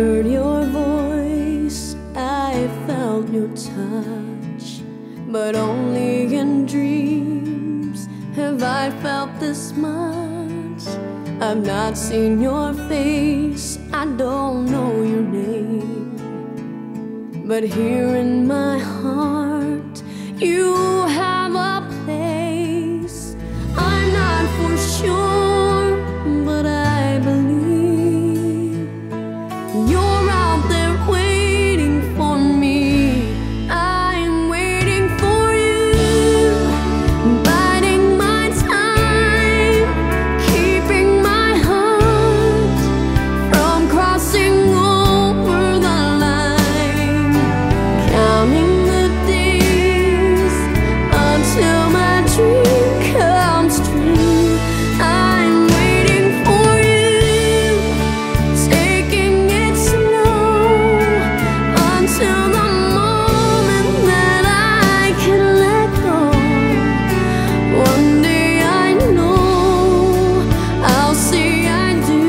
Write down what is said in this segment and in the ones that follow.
heard your voice, I felt your touch, but only in dreams have I felt this much. I've not seen your face, I don't know your name, but here in my heart you have a place. I'm not for sure, but I believe you're out there waiting for me. I'm waiting for you, biding my time, keeping my heart from crossing over the line, counting the days until my dream comes true. I'm waiting for you, taking it slow until the moment that I can let go. One day I know I'll see I do.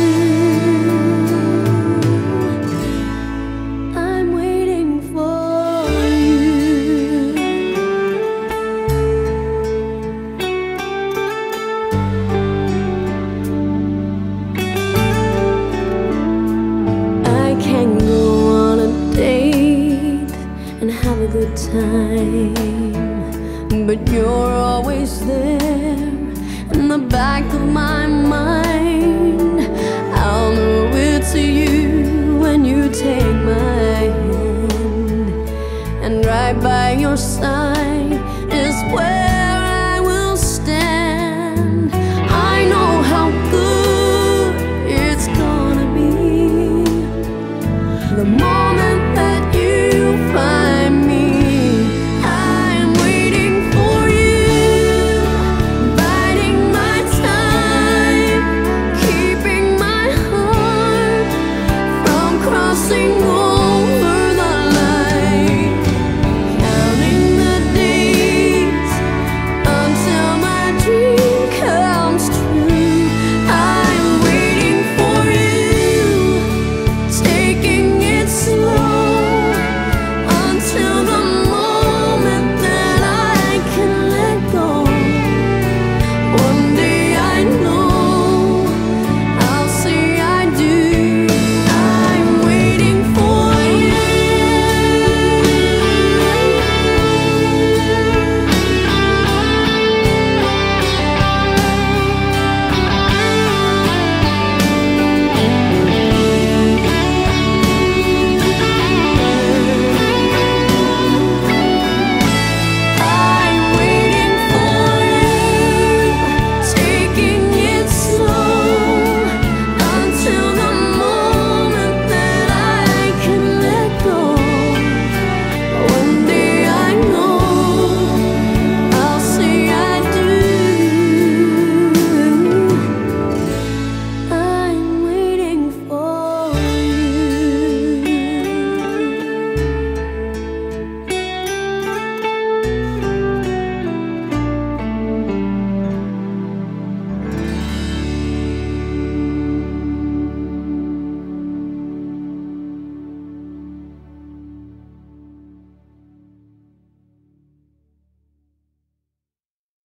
I'm waiting for you. I can go on a date and have a good time, but you're always there in the back of my mind. I'll know it's you when you take my hand, and right by your side is where